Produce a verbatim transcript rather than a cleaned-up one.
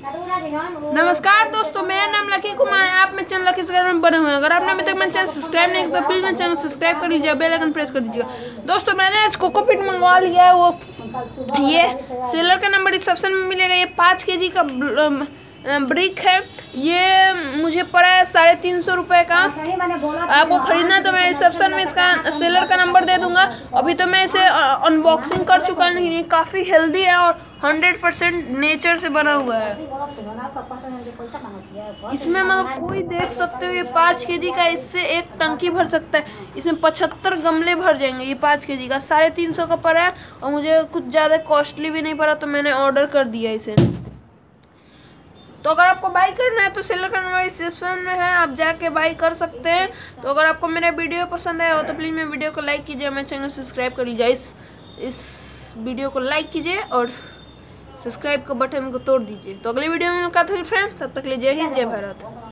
नमस्कार दोस्तों, मेरा नाम लकी कुमार है। आप मेरे चैनल लकी स्क्वायर में बने हुए हैं। अगर आपने अभी तक मेरा चैनल सब्सक्राइब नहीं किया तो प्लीज मेरे चैनल सब्सक्राइब कर लीजिए, बेल आइकन प्रेस कर दीजिएगा। दोस्तों मैंने आज कोकोपीट मंगवा लिया है। वो ये सेलर का नंबर डिस्क्रिप्शन में मिलेगा। ये पाँच के जी का ब्रिक है। ये मुझे पड़ा है साढ़े तीन सौ रुपये का। आपको खरीदना है तो मैं रिसेप्शन में इसका सेलर का नंबर दे दूंगा। अभी तो मैं इसे अनबॉक्सिंग कर चुका हूँ। ये काफ़ी हेल्दी है और हंड्रेड परसेंट नेचर से बना हुआ है। इसमें मतलब कोई देख सकते हो, ये पाँच के जी का, इससे एक टंकी भर सकता है। इसमें पचहत्तर गमले भर जाएंगे। ये पाँच के जी का साढ़े तीन सौ का पड़ा है और मुझे कुछ ज़्यादा कॉस्टली भी नहीं पड़ा, तो मैंने ऑर्डर कर दिया इसे। तो अगर आपको बाई करना है तो सेलर का नंबर डिस्क्रिप्शन में है, आप जाके बाई कर सकते हैं। तो अगर आपको मेरा वीडियो पसंद आया हो तो प्लीज़ मेरे वीडियो को लाइक कीजिए, मेरे चैनल सब्सक्राइब कर लीजिए। इस इस वीडियो को लाइक कीजिए और सब्सक्राइब का बटन को तोड़ दीजिए। तो अगले वीडियो में मुलाकात होगी फ्रेंड्स, तब तक के लिए जय हिंद, जय भारत।